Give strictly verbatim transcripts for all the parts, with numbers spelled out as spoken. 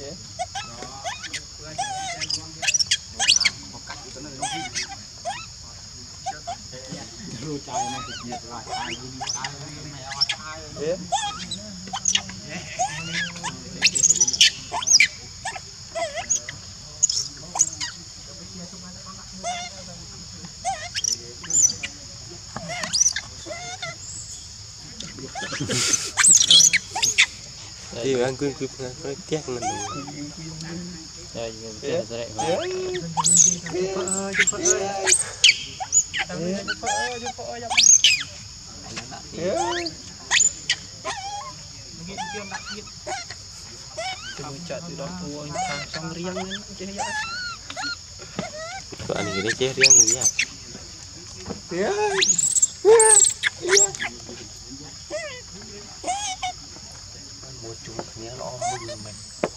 รู้ใจนะจะเกียดหลายตายตายไม่เอาตายเอ๊ะ thì ăn cứ cứ cứ tiếc mình đây sẽ sẽ đấy ơi chụp ơi chụp ơi chụp ơi chụp ơi chụp chợ từ đó mua hàng xong riêng lên chứ vậy có anh gì đấy chế riêng gì vậy một chút nhớ nó mừng mình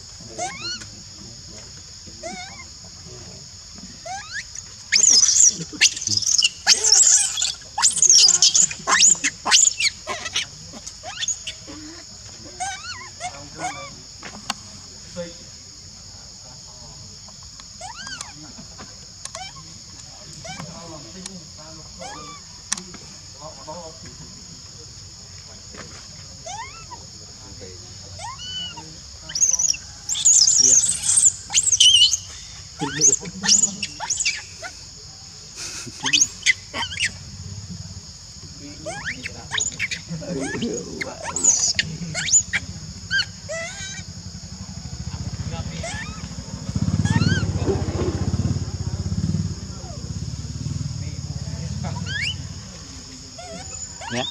nhé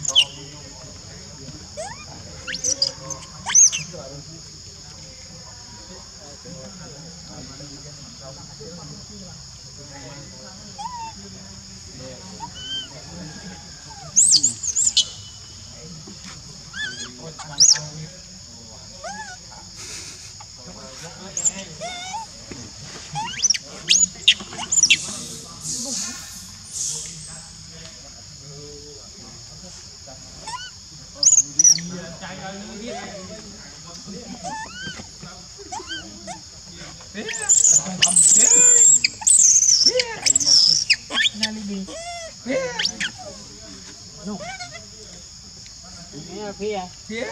phía phía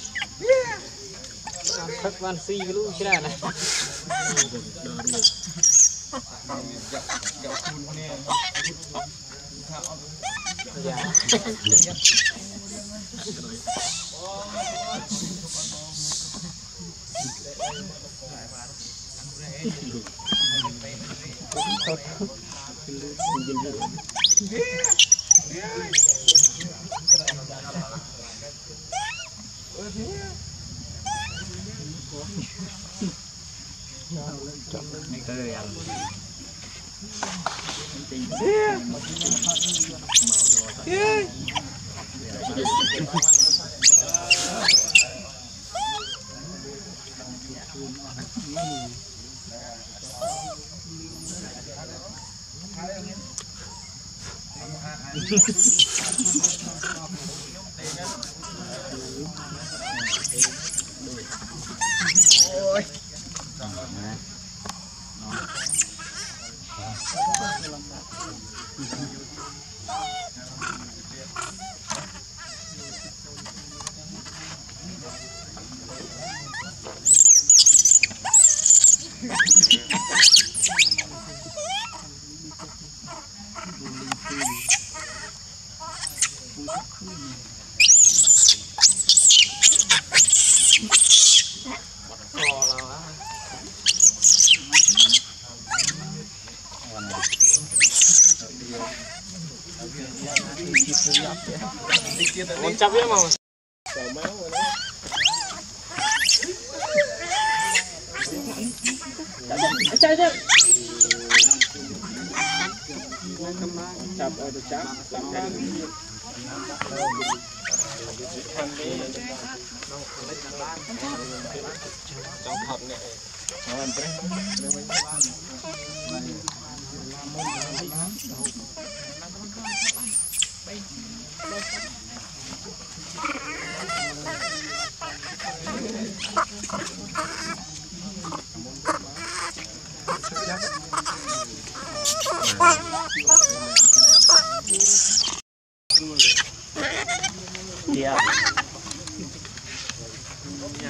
thất van si cái lũ kia này ôi con chắp biết mà chơi chứ chắp ở được chắp trong thật này nó làm cái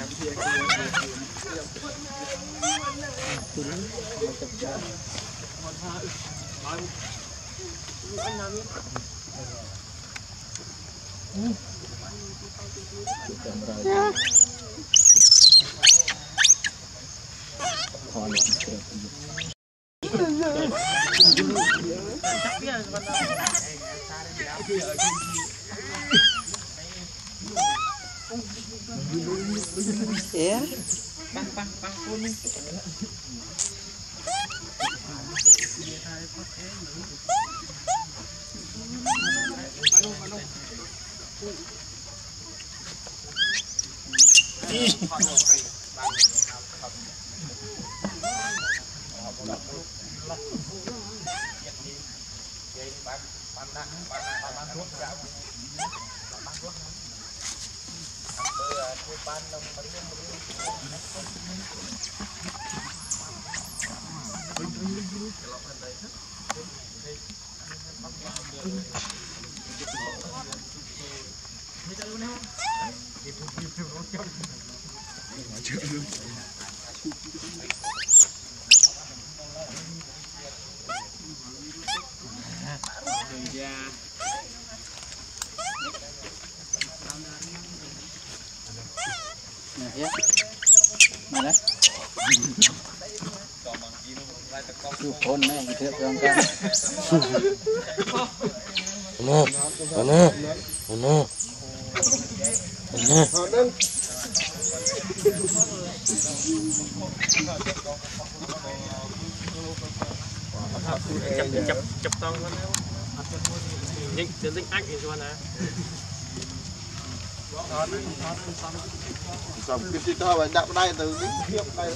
Iya. Bang, bang, bang, kuning. Ya. Mana? Tuh phone này thì thương con. Mana? Mana? Mana? Mana? Chập chập chập tông con nào. Dính dính ách thì con nào. Xong cái tí thôi mà đạp đây từ cái khiếp đây.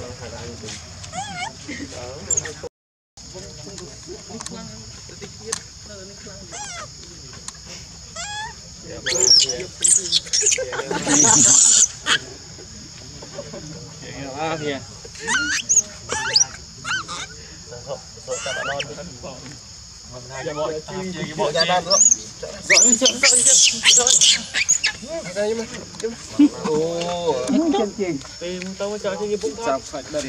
À kìa. Bộ nhà nan nữa. Dọn đi dọn dọn dọn. Đây mà. Ồ. Chân chỉnh. Tìm tao cho cái bụng Chọc phải đợt.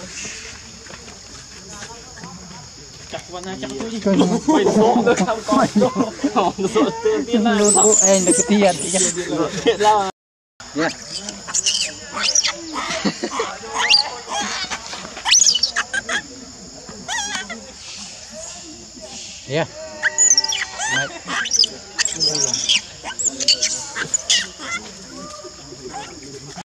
Chặt vào này chặt tôi đi. Mày số nữa không coi. Hỏng rồi tiền tiền nào. Luôn anh là cái tiền. Tiền lao. Yeah. Yeah. Mày.